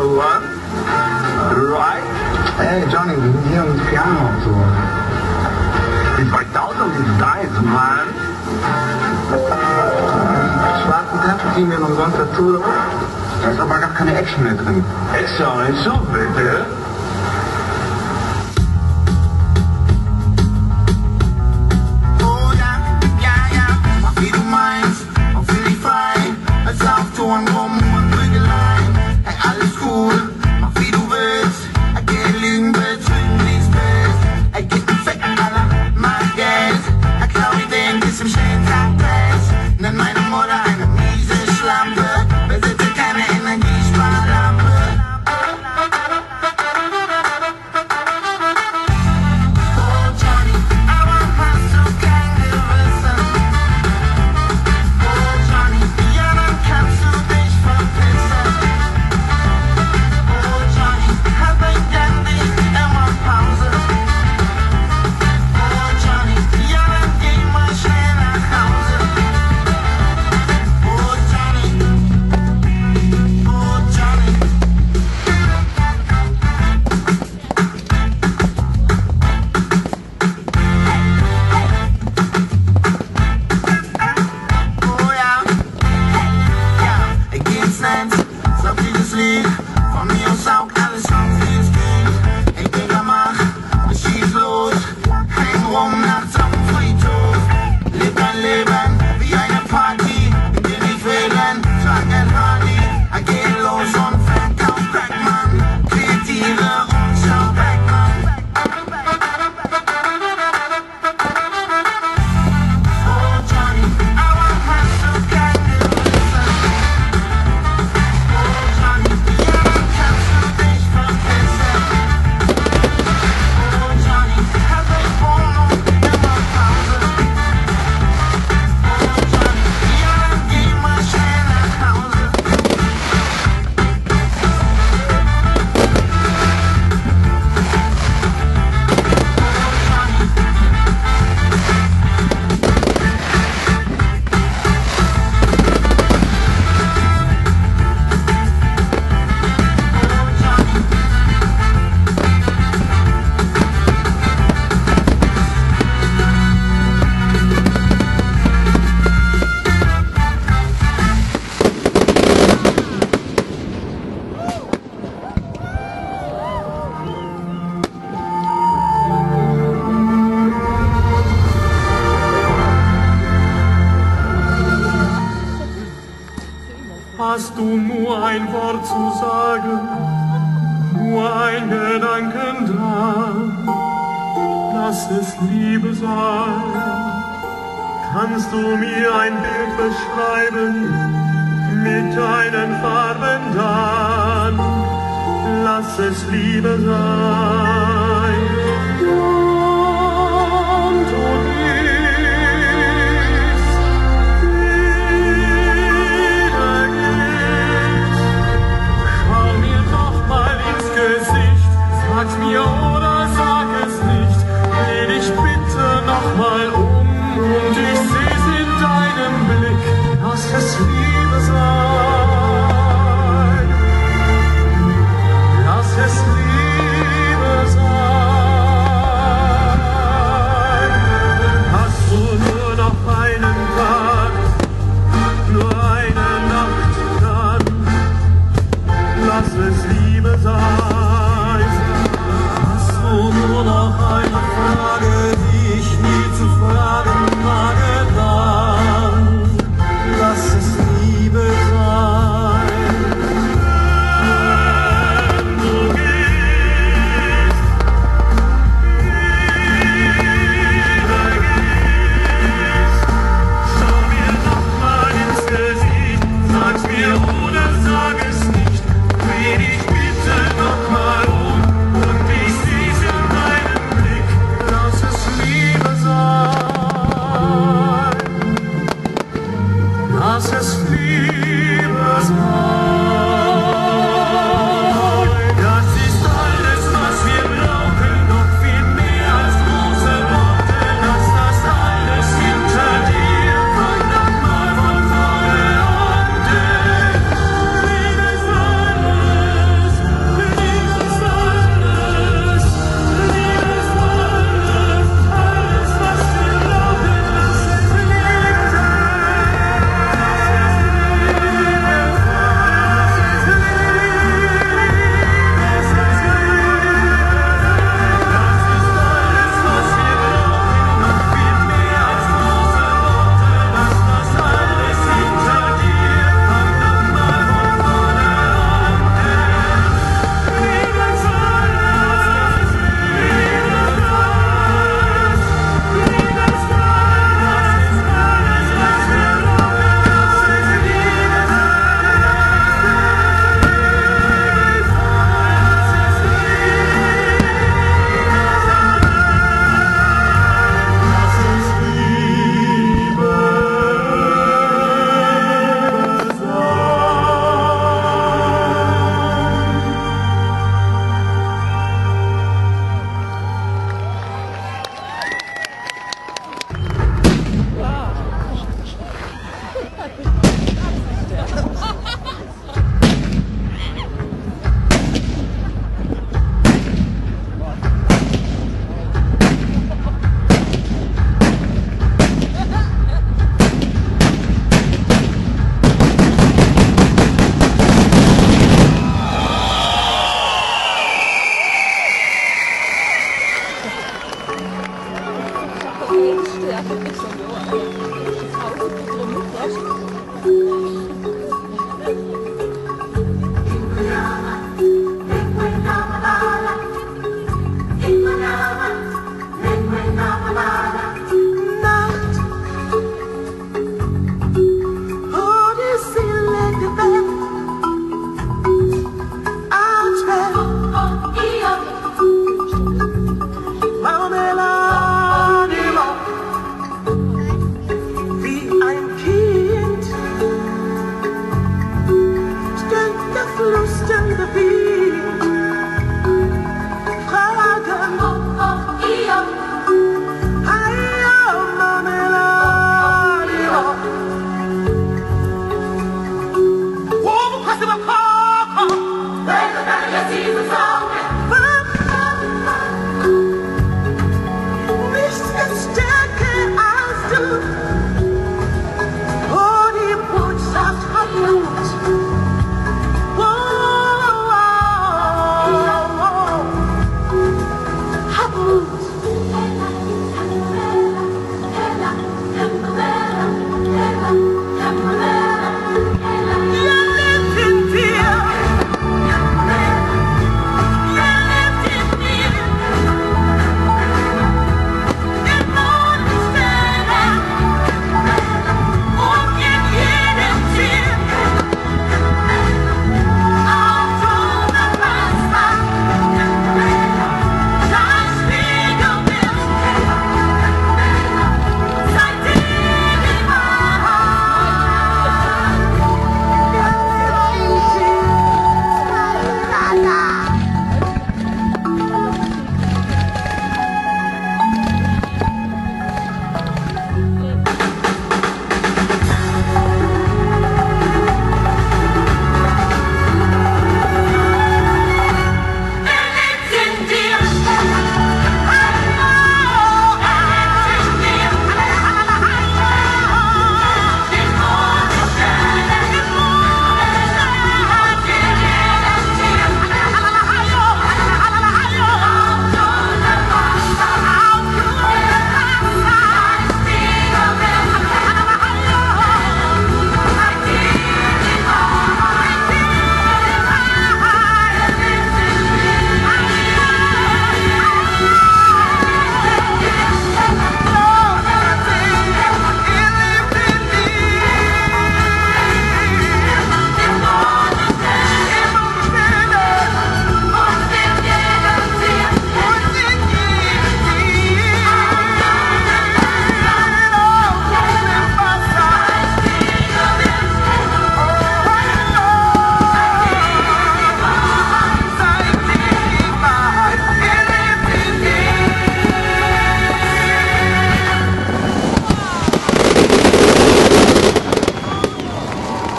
one, right? Hey Johnny, wir sind hier ums Piano und so. Die 2000 ist nice, man. Die schwarzen Taschen kriegen wir umsonst dazu, oder? Da ist aber gar keine Action mehr drin. Action, so bitte. Hast du nur ein Wort zu sagen, nur ein Gedanken da, lass es Liebe sein. Kannst du mir ein Bild beschreiben, mit deinen Farben dann, lass es Liebe sein. Und du sag's mir oder sag es nicht, dreh dich bitte nochmal um und ich seh's in deinem Blick, lass es Liebe sein, lass es Liebe sein. Hast du nur noch einen Tag, nur eine Nacht, dann lass es Liebe sein. Nur noch eine Frage, die ich nie zu fragen wage, dann lass es Liebe sein. Wenn du gehst, wieder gehst, schau mir noch mal ins Gesicht, sag's mir oder sag es nicht, dreh dich bitte noch mal um. Lass es Liebe sein. Das ist alles, was wir brauchen, noch viel mehr als große Worte. Lass das alles hinter dir, fang noch mal von vorne an. Denn Liebe Lust and the beat.